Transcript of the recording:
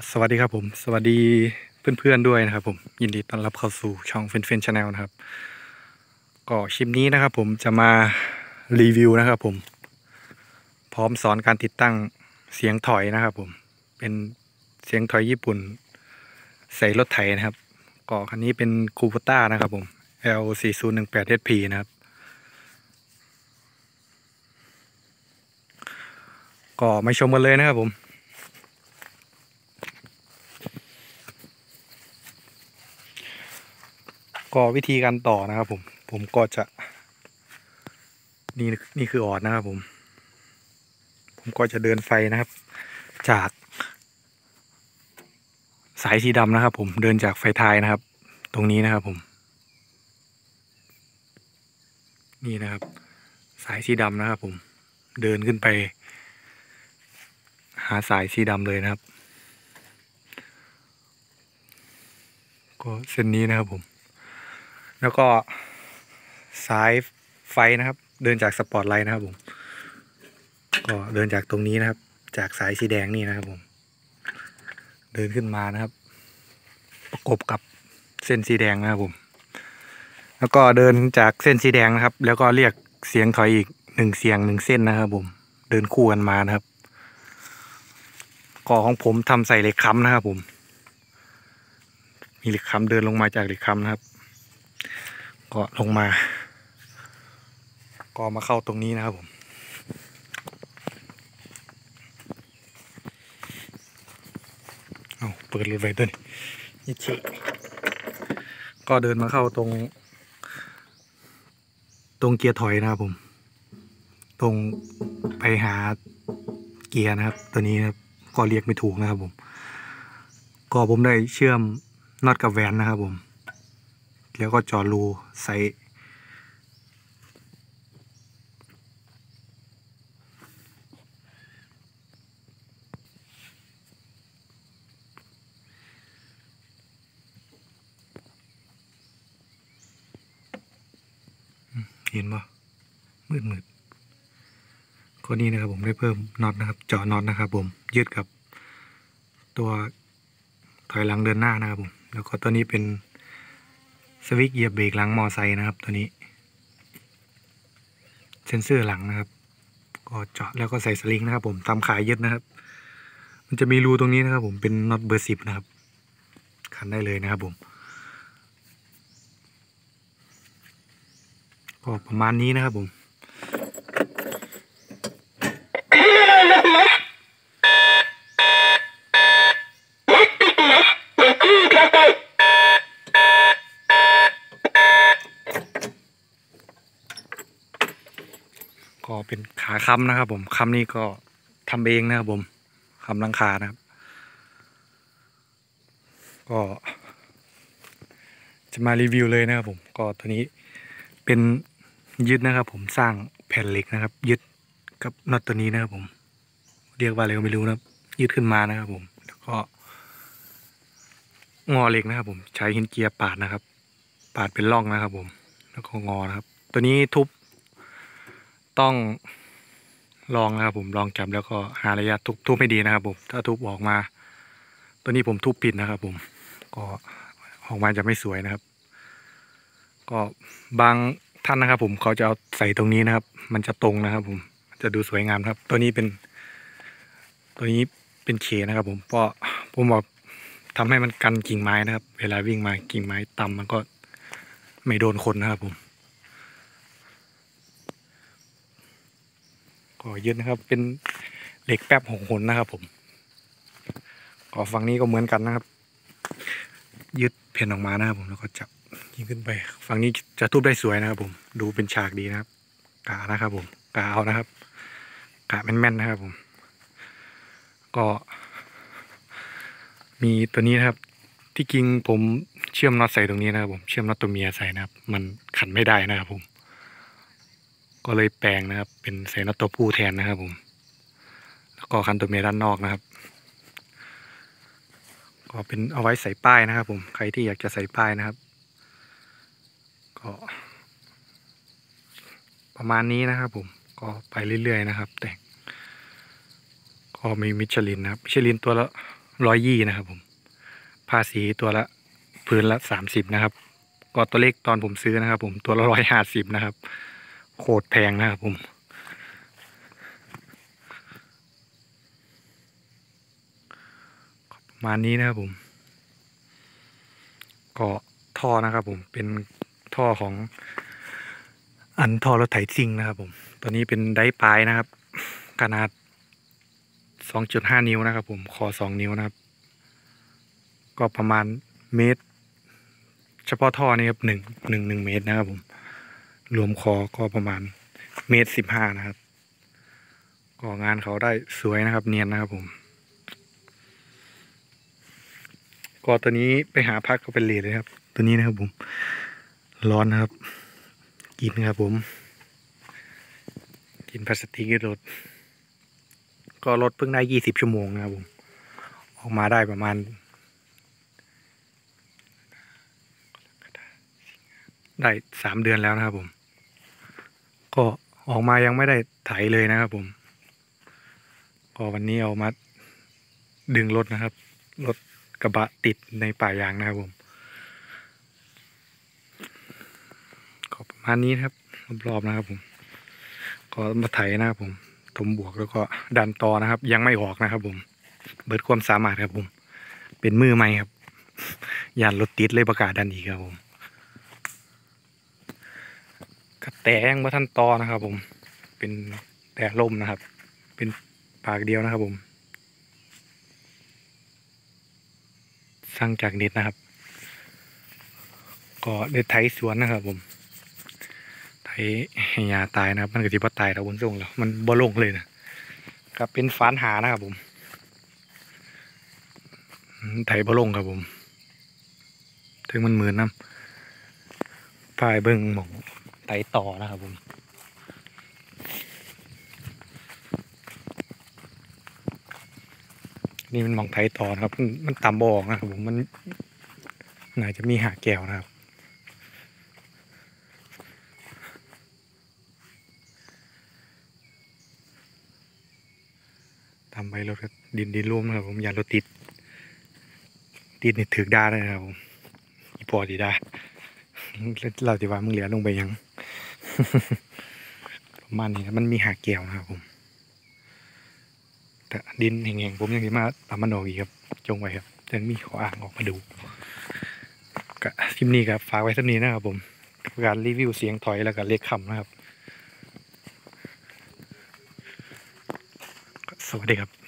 สวัสดีครับผมสวัสดีเพื่อนๆด้วยนะครับผมยินดีต้อนรับเข้าสู่ช่องเฟนเฟนชาแนลนะครับก็คลิปนี้นะครับผมจะมารีวิวนะครับผมพร้อมสอนการติดตั้งเสียงถอยนะครับผมเป็นเสียงถอยญี่ปุ่นใส่รถไถนะครับก็คันนี้เป็นคูโบต้านะครับผม L4018SP นะครับก็มาชมกันเลยนะครับผมก็วิธีการต่อนะครับผมก็จะนี่คือออดนะครับผมก็จะเดินไฟนะครับจากสายสีดำนะครับผมเดินจากไฟท้ายนะครับตรงนี้นะครับผมนี่นะครับสายสีดำนะครับผมเดินขึ้นไปหาสายสีดำเลยนะครับก็เส้นนี้นะครับผมแล้วก็สายไฟนะครับเดินจากสปอตไลท์นะครับผมก็เดินจากตรงนี้นะครับจากสายสีแดงนี่นะครับผมเดินขึ้นมานะครับประกบกับเส้นสีแดงนะครับผมแล้วก็เดินจากเส้นสีแดงนะครับแล้วก็เรียกเสียงถอยอีก1 เสียง1 เส้นนะครับผมเดินคู่กันมานะครับก่อของผมทำใส่เหล็กค้ำนะครับผมมีเหล็กค้ำเดินลงมาจากเหล็กค้ำนะครับก็ลงมาก็มาเข้าตรงนี้นะครับผมเอาเปิดรถไว้ด้วยนี่เฉยก็เดินมาเข้าตรงเกียร์ถอยนะครับผมตรงไปหาเกียร์นะครับตัวนี้นะครับก็เรียกไม่ถูกนะครับผมก็ผมได้เชื่อมน็อตกับแหวนนะครับผมแล้วก็เจาะรูใส่เห็นปะมืดก็นี่นะครับผมได้เพิ่มน็อตนะครับเจาะน็อตนะครับผมยึดกับตัวถอยหลังเดินหน้านะครับผมแล้วก็ตัวนี้เป็นสวิตช์เหยียบเบรกหลังมอไซค์นะครับตัวนี้เซ็นเซอร์หลังนะครับก็เจาะแล้วก็ใส่สลิงนะครับผมทำขายยึดนะครับมันจะมีรูตรงนี้นะครับผมเป็นน็อตเบอร์ 10นะครับขันได้เลยนะครับผมก็ประมาณนี้นะครับผมก็เป็นขาค้ำนะครับผมค้ำนี่ก็ทำเองนะครับผมค้ำหลังคานะครับก็จะมารีวิวเลยนะครับผมก็ตัวนี้เป็นยึดนะครับผมสร้างแผ่นเหล็กนะครับยึดกับน็อตตัวนี้นะครับผมเรียกว่าอะไรก็ไม่รู้นะครับยึดขึ้นมานะครับผมแล้วก็งอเหล็กนะครับผมใช้หินเจียปาดนะครับปาดเป็นร่องนะครับผมแล้วก็งอนะครับตัวนี้ทุบต้องลองนะครับผมลองจับแล้วก็หาระยะทุบให้ดีนะครับผมถ้าทุบออกมาตัวนี้ผมทุบผิดนะครับผมก็ออกมาจะไม่สวยนะครับก็บางท่านนะครับผมเขาจะเอาใส่ตรงนี้นะครับมันจะตรงนะครับผมจะดูสวยงามครับตัวนี้เป็นเคนะครับผมเพราะผมบอกทำให้มันกันกิ่งไม้นะครับเวลาวิ่งมากิ่งไม้ต่ำมันก็ไม่โดนคนนะครับผมก็ยึดนะครับเป็นเหล็กแป๊บ6 หนนะครับผมก็ฝั่งนี้ก็เหมือนกันนะครับยึดเพ่นออกมานะครับผมแล้วก็จับยิงขึ้นไปฝั่งนี้จะทุบได้สวยนะครับผมดูเป็นฉากดีนะครับกะนะครับผมกะเอานะครับกะแม่นๆนะครับผมก็มีตัวนี้นะครับที่จริงผมเชื่อมน็อตใส่ตรงนี้นะครับผมเชื่อมน็อตตัวเมียใส่นะครับมันขันไม่ได้นะครับผมก็เลยแปลงนะครับเป็นใส่น็อตตัวผู้แทนนะครับผมแล้วก็คันตัวเมียด้านนอกนะครับก็เป็นเอาไว้ใส่ป้ายนะครับผมใครที่อยากจะใส่ป้ายนะครับก็ประมาณนี้นะครับผมก็ไปเรื่อยๆนะครับแต่ก็มีมิชลินนะครับมิชลินตัวละ 120นะครับผมภาษีตัวละพื้นละ30นะครับก็ตัวเลขตอนผมซื้อนะครับผมตัวละ150นะครับโคตรแพงนะครับผมประมาณนี้นะครับผมก็ท่อนะครับผมเป็นท่อของท่อรถไถซิ่งนะครับผมตัวนี้เป็นไดปลายนะครับขนาด2.5 นิ้วนะครับผมคอ2 นิ้วนะครับก็ประมาณเมตรเฉพาะท่อนี่ครับ1 เมตรนะครับผมรวมคอก็ประมาณ1.15 เมตรนะครับก็งานเขาได้สวยนะครับเนียนนะครับผมก็ตัวนี้ไปหาพักก็เป็นเลทเลยครับตัวนี้นะครับผมร้อนนะครับกินครับผมกินพลาสติกรถก็รถเพิ่งได้20 ชั่วโมงนะครับผมออกมาได้ประมาณได้3 เดือนแล้วนะครับผมก็ออกมายังไม่ได้ไถเลยนะครับผมก็วันนี้เอามาดึงรถนะครับรถกระบะติดในป่ายางนะครับผมก็ประมาณนี้นะครับรอบๆนะครับผมก็มาไถนะครับผมถมบวกแล้วก็ดันต่อนะครับยังไม่ออกนะครับผมเบิดความสามารถครับผมเป็นมือใหม่ครับยานรถติดเลยประกาศดันอีกครับผมกระแตงว่าท่านต่อนะครับผมเป็นแต่ลมนะครับเป็นปากเดียวนะครับผมสร้างจากเน็ตนะครับก็ได้ไถสวนนะครับผมไถให้ยาตายนะครับมันก็สิบ่ตายแต่บนส่งแล้วมันบ่ลงเลยนะครับเป็นฟานหานะครับผมไถบ่ลงครับผมถึงมันหมื่นน้ำพายเบิ้งหมองไถต่อนะครับผมนี่มันหมองไถต่อนะครับมันต่ำบ่ออกนะครับผมมันน่าจะมีหาแก้วนะครับทำไปรถดินร่วมนะครับผมอย่ารถติดนี่ถือได้เลยนะครับผมอีพอดีได้เราจะว่ามึงเหลือลงไปยัง ประมาณนี้นะมันมีหาแก้วนะครับผมแต่ดินแห้งๆผมยังสิมาตามมันออกอีกครับจงไว้ครับยังมีขออ่างออกมาดูกับคลิปนี้ครับฝากไว้สักนี้นะครับผมการรีวิวเสียงถอยแล้วก็เลขคำนะครับสวัสดีครับ